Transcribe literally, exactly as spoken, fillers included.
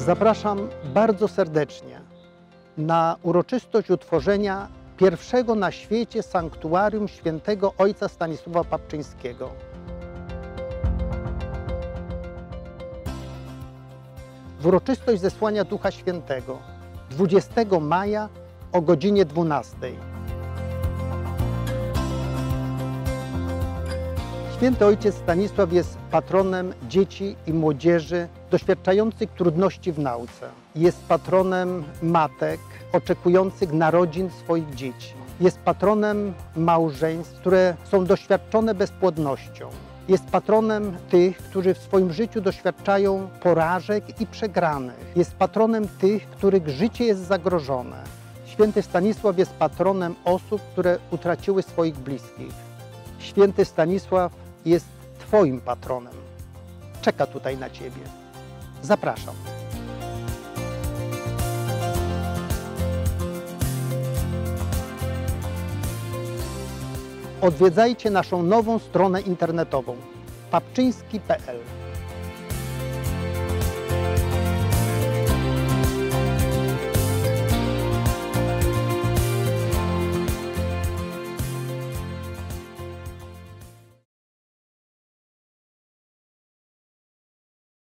Zapraszam bardzo serdecznie na uroczystość utworzenia pierwszego na świecie sanktuarium świętego Ojca Stanisława Papczyńskiego. W uroczystość zesłania Ducha Świętego dwudziestego maja o godzinie dwunastej. Święty Ojciec Stanisław jest patronem dzieci i młodzieży doświadczających trudności w nauce. Jest patronem matek oczekujących narodzin swoich dzieci. Jest patronem małżeństw, które są doświadczone bezpłodnością. Jest patronem tych, którzy w swoim życiu doświadczają porażek i przegranych. Jest patronem tych, których życie jest zagrożone. Święty Stanisław jest patronem osób, które utraciły swoich bliskich. Święty Stanisław jest Twoim patronem. Czeka tutaj na Ciebie. Zapraszam. Odwiedzajcie naszą nową stronę internetową papczyński kropka p l.